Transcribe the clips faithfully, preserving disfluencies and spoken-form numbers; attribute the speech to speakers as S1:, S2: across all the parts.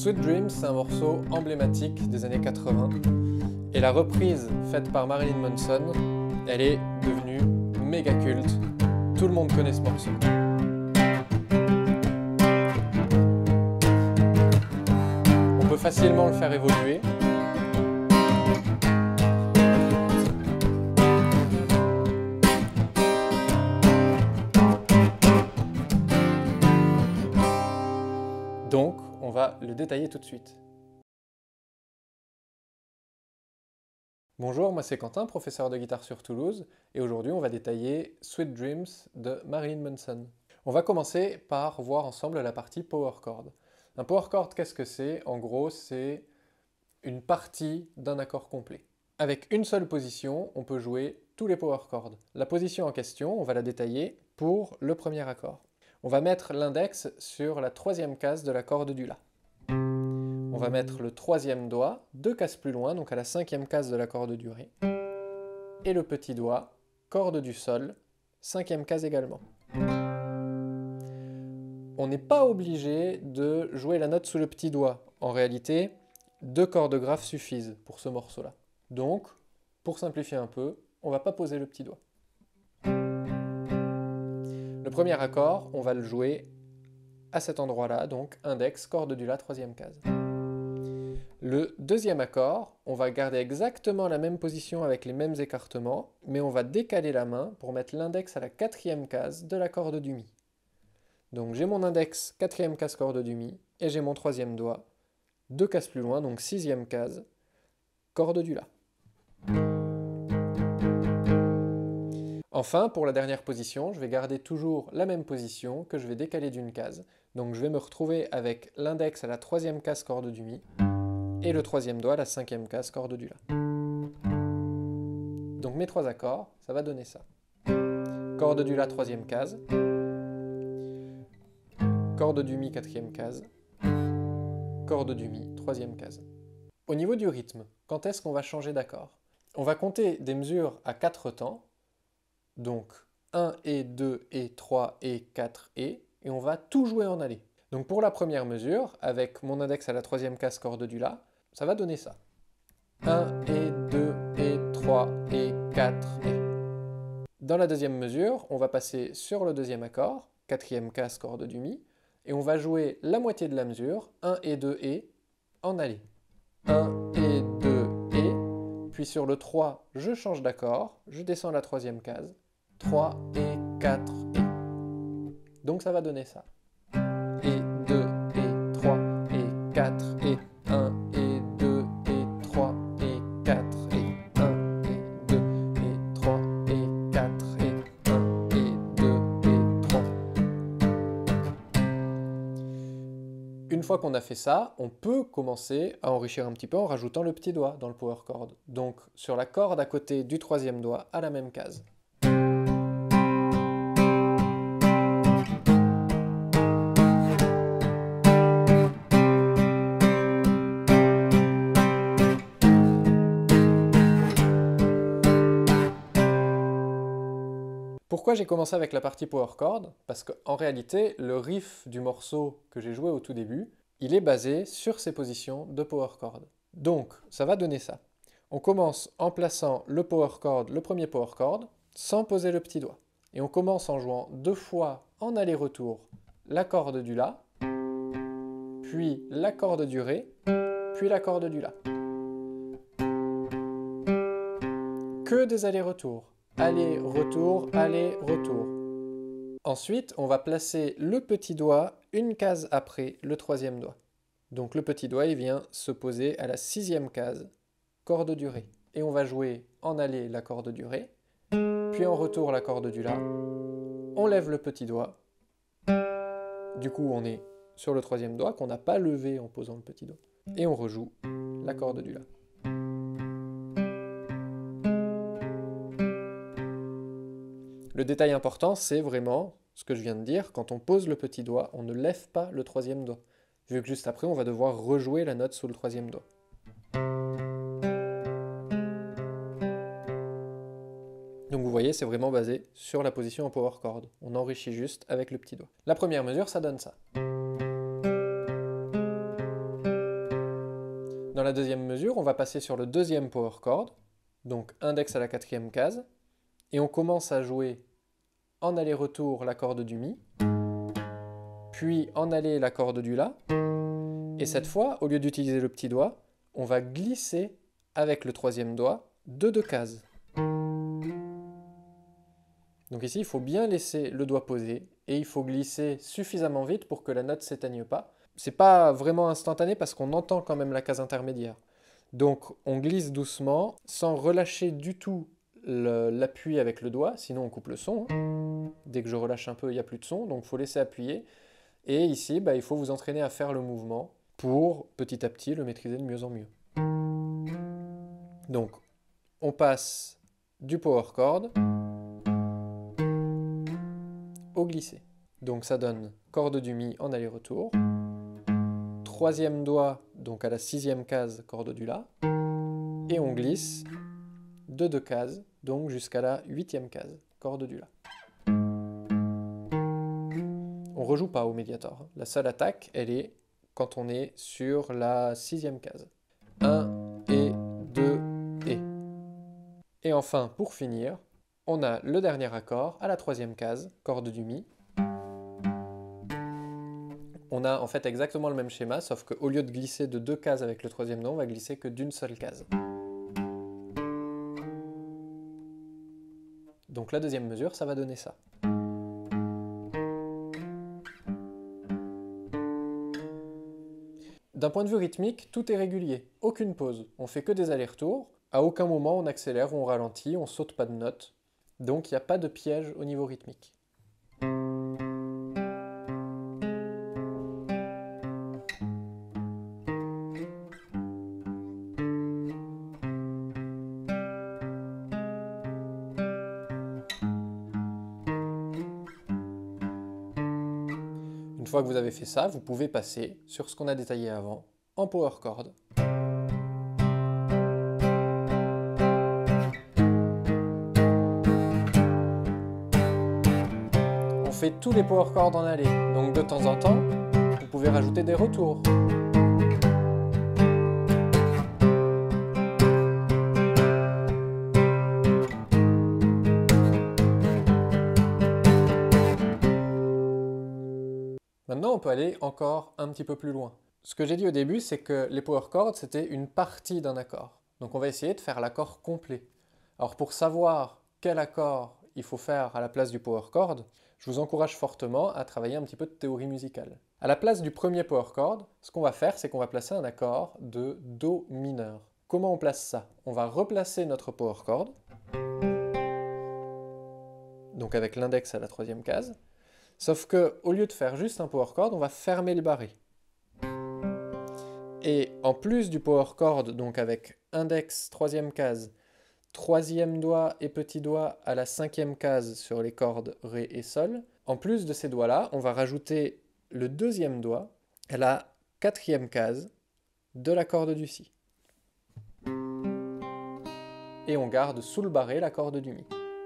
S1: Sweet Dreams, c'est un morceau emblématique des années quatre-vingts, et la reprise faite par Marilyn Manson, elle est devenue méga culte. Tout le monde connaît ce morceau. On peut facilement le faire évoluer. Donc, on va le détailler tout de suite. Bonjour, moi c'est Quentin, professeur de guitare sur Toulouse, et aujourd'hui on va détailler Sweet Dreams de Marilyn Manson. On va commencer par voir ensemble la partie power chord. Un power chord, qu'est-ce que c'est? En gros, c'est une partie d'un accord complet. Avec une seule position, on peut jouer tous les power chords. La position en question, on va la détailler pour le premier accord. On va mettre l'index sur la troisième case de la corde du La. On va mettre le troisième doigt, deux cases plus loin, donc à la cinquième case de la corde du Ré. Et le petit doigt, corde du Sol, cinquième case également. On n'est pas obligé de jouer la note sous le petit doigt. En réalité, deux cordes graves suffisent pour ce morceau-là. Donc, pour simplifier un peu, on ne va pas poser le petit doigt. Le premier accord, on va le jouer à cet endroit-là, donc index, corde du La, troisième case. Le deuxième accord, on va garder exactement la même position avec les mêmes écartements, mais on va décaler la main pour mettre l'index à la quatrième case de la corde du Mi. Donc j'ai mon index, quatrième case corde du Mi, et j'ai mon troisième doigt, deux cases plus loin, donc sixième case, corde du La. Enfin, pour la dernière position, je vais garder toujours la même position que je vais décaler d'une case. Donc je vais me retrouver avec l'index à la troisième case corde du Mi et le troisième doigt à la cinquième case corde du La. Donc mes trois accords, ça va donner ça. Corde du La, troisième case. Corde du Mi, quatrième case. Corde du Mi, troisième case. Au niveau du rythme, quand est-ce qu'on va changer d'accord? On va compter des mesures à quatre temps. Donc un et deux et trois et quatre et, et on va tout jouer en allée. Donc pour la première mesure, avec mon index à la troisième case corde du La, ça va donner ça. un et deux et trois et quatre et. Dans la deuxième mesure, on va passer sur le deuxième accord, quatrième case corde du Mi, et on va jouer la moitié de la mesure, un et deux et, en allée. un et deux et, puis sur le trois, je change d'accord, je descends la troisième case, trois et quatre et. Donc ça va donner ça. Et deux et trois et quatre et un et deux et trois et quatre et un et deux et trois et quatre et un et deux et trois. Une fois qu'on a fait ça, on peut commencer à enrichir un petit peu en rajoutant le petit doigt dans le power chord. Donc sur la corde à côté du troisième doigt à la même case. Pourquoi j'ai commencé avec la partie power chord? Parce qu'en réalité, le riff du morceau que j'ai joué au tout début, il est basé sur ces positions de power chord. Donc, ça va donner ça. On commence en plaçant le power chord, le premier power chord, sans poser le petit doigt. Et on commence en jouant deux fois en aller-retour la corde du La, puis la corde du Ré, puis la corde du La. Que des allers-retours. Aller, retour, aller, retour. Ensuite, on va placer le petit doigt une case après le troisième doigt. Donc le petit doigt, il vient se poser à la sixième case, corde du Ré. Et on va jouer en aller la corde du Ré, puis en retour la corde du La. On lève le petit doigt. Du coup, on est sur le troisième doigt qu'on n'a pas levé en posant le petit doigt. Et on rejoue la corde du La. Le détail important, c'est vraiment ce que je viens de dire, quand on pose le petit doigt, on ne lève pas le troisième doigt, vu que juste après, on va devoir rejouer la note sous le troisième doigt. Donc vous voyez, c'est vraiment basé sur la position en power chord. On enrichit juste avec le petit doigt. La première mesure, ça donne ça. Dans la deuxième mesure, on va passer sur le deuxième power chord, donc index à la quatrième case, et on commence à jouer en aller-retour la corde du Mi, puis en aller la corde du La, et cette fois, au lieu d'utiliser le petit doigt, on va glisser avec le troisième doigt de deux cases. Donc ici, il faut bien laisser le doigt posé et il faut glisser suffisamment vite pour que la note ne s'éteigne pas. C'est pas vraiment instantané parce qu'on entend quand même la case intermédiaire. Donc on glisse doucement sans relâcher du tout l'appui avec le doigt, sinon on coupe le son. Dès que je relâche un peu, il n'y a plus de son, donc il faut laisser appuyer. Et ici, bah, il faut vous entraîner à faire le mouvement pour petit à petit le maîtriser de mieux en mieux. Donc on passe du power chord au glissé. Donc ça donne corde du Mi en aller-retour, troisième doigt donc à la sixième case corde du La, et on glisse de deux cases, donc jusqu'à la huitième case corde du La. On ne rejoue pas au médiator, la seule attaque elle est quand on est sur la sixième case. un et deux et. Et enfin pour finir, on a le dernier accord à la troisième case, corde du Mi. On a en fait exactement le même schéma, sauf qu'au lieu de glisser de deux cases avec le troisième doigt, on va glisser que d'une seule case. Donc la deuxième mesure, ça va donner ça. D'un point de vue rythmique, tout est régulier, aucune pause. On fait que des allers-retours, à aucun moment on accélère ou on ralentit, on saute pas de notes. Donc il n'y a pas de piège au niveau rythmique. Une fois que vous avez fait ça, vous pouvez passer sur ce qu'on a détaillé avant, en power chord. On fait tous les power chords en aller, donc de temps en temps, vous pouvez rajouter des retours. Maintenant, on peut aller encore un petit peu plus loin. Ce que j'ai dit au début, c'est que les power chords, c'était une partie d'un accord. Donc on va essayer de faire l'accord complet. Alors pour savoir quel accord il faut faire à la place du power chord, je vous encourage fortement à travailler un petit peu de théorie musicale. À la place du premier power chord, ce qu'on va faire, c'est qu'on va placer un accord de Do mineur. Comment on place ça? On va replacer notre power chord, donc avec l'index à la troisième case, sauf que au lieu de faire juste un power chord, on va fermer le barré. Et en plus du power chord, donc avec index, troisième case, troisième doigt et petit doigt à la cinquième case sur les cordes Ré et Sol, en plus de ces doigts-là, on va rajouter le deuxième doigt à la quatrième case de la corde du Si. Et on garde sous le barré la corde du Mi.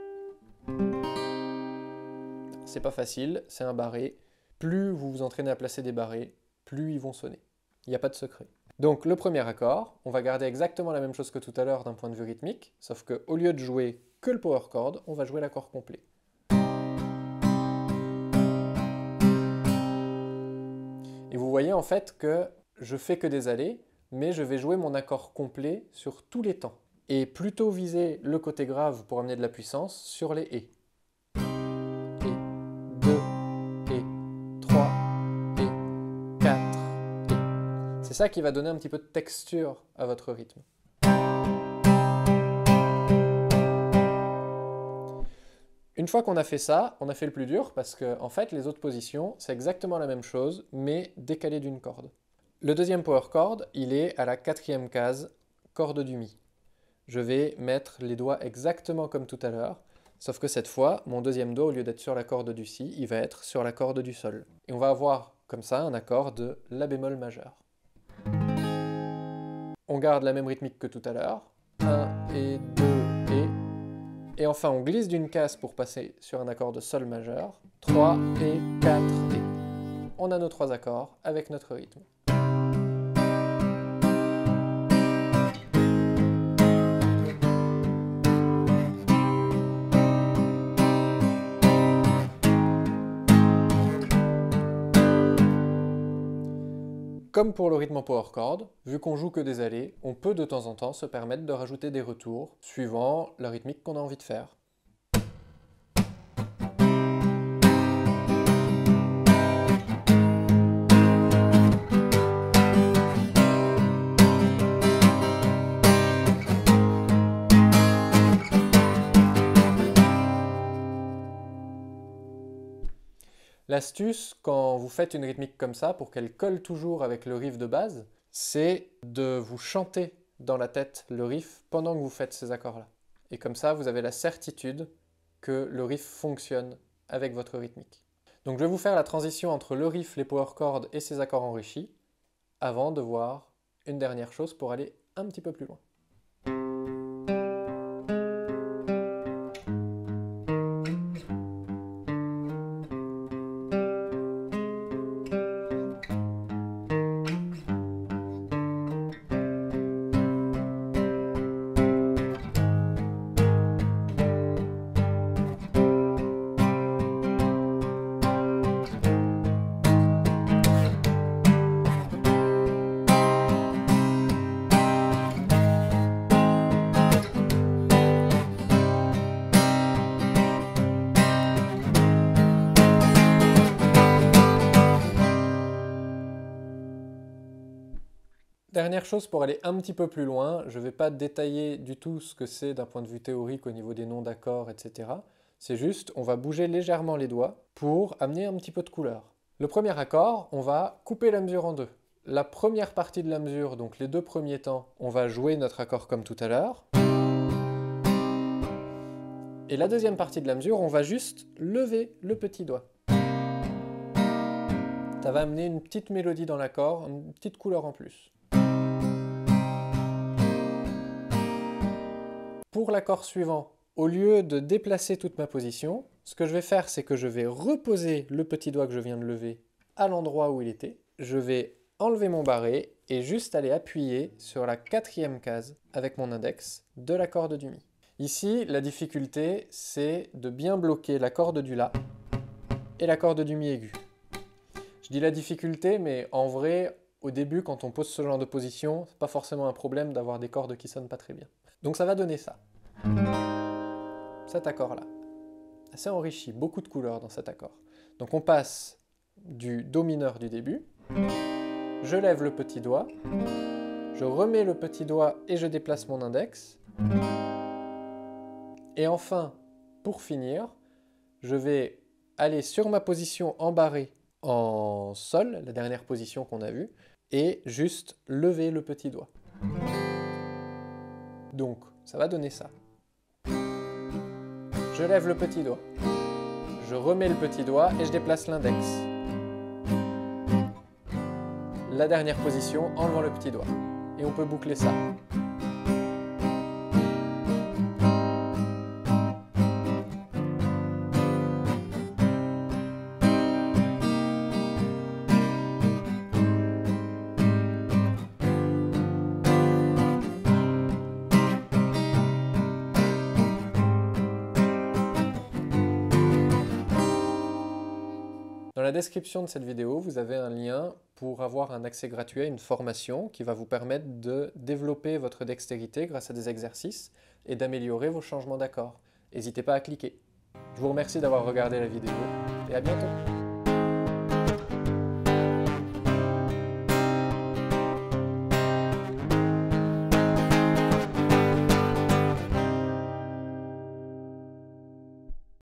S1: C'est pas facile, c'est un barré. Plus vous vous entraînez à placer des barrés, plus ils vont sonner. Il n'y a pas de secret. Donc le premier accord, on va garder exactement la même chose que tout à l'heure d'un point de vue rythmique, sauf qu'au lieu de jouer que le power chord, on va jouer l'accord complet. Et vous voyez en fait que je fais que des allées, mais je vais jouer mon accord complet sur tous les temps. Et plutôt viser le côté grave pour amener de la puissance sur les et. C'est ça qui va donner un petit peu de texture à votre rythme. Une fois qu'on a fait ça, on a fait le plus dur parce que en fait, les autres positions, c'est exactement la même chose, mais décalé d'une corde. Le deuxième power chord, il est à la quatrième case, corde du Mi. Je vais mettre les doigts exactement comme tout à l'heure, sauf que cette fois, mon deuxième doigt, au lieu d'être sur la corde du Si, il va être sur la corde du Sol. Et on va avoir comme ça un accord de La bémol majeur. On garde la même rythmique que tout à l'heure. un et deux et. Et enfin, on glisse d'une case pour passer sur un accord de Sol majeur. trois et quatre et. On a nos trois accords avec notre rythme. comme pour le rythme en power chord, vu qu'on joue que des allées, on peut de temps en temps se permettre de rajouter des retours, suivant la rythmique qu'on a envie de faire. L'astuce, quand vous faites une rythmique comme ça, pour qu'elle colle toujours avec le riff de base, c'est de vous chanter dans la tête le riff pendant que vous faites ces accords-là. Et comme ça, vous avez la certitude que le riff fonctionne avec votre rythmique. Donc je vais vous faire la transition entre le riff, les power chords et ces accords enrichis, avant de voir une dernière chose pour aller un petit peu plus loin. Dernière chose pour aller un petit peu plus loin, je ne vais pas détailler du tout ce que c'est d'un point de vue théorique au niveau des noms d'accords, et cetera. C'est juste, on va bouger légèrement les doigts pour amener un petit peu de couleur. Le premier accord, on va couper la mesure en deux. La première partie de la mesure, donc les deux premiers temps, on va jouer notre accord comme tout à l'heure. Et la deuxième partie de la mesure, on va juste lever le petit doigt. Ça va amener une petite mélodie dans l'accord, une petite couleur en plus. Pour l'accord suivant, au lieu de déplacer toute ma position, ce que je vais faire, c'est que je vais reposer le petit doigt que je viens de lever à l'endroit où il était. Je vais enlever mon barré et juste aller appuyer sur la quatrième case avec mon index de la corde du Mi. Ici, la difficulté, c'est de bien bloquer la corde du La et la corde du Mi aigu. Je dis la difficulté, mais en vrai, au début, quand on pose ce genre de position, c'est pas forcément un problème d'avoir des cordes qui sonnent pas très bien. Donc ça va donner ça. Cet accord-là. Assez enrichi, beaucoup de couleurs dans cet accord. Donc on passe du Do mineur du début, je lève le petit doigt, je remets le petit doigt et je déplace mon index. Et enfin, pour finir, je vais aller sur ma position embarrée en Sol, la dernière position qu'on a vue, et juste lever le petit doigt. Donc, ça va donner ça. Je lève le petit doigt, je remets le petit doigt et je déplace l'index. La dernière position, enlevant le petit doigt. Et on peut boucler ça. Dans la description de cette vidéo, vous avez un lien pour avoir un accès gratuit à une formation qui va vous permettre de développer votre dextérité grâce à des exercices et d'améliorer vos changements d'accords. N'hésitez pas à cliquer. Je vous remercie d'avoir regardé la vidéo et à bientôt.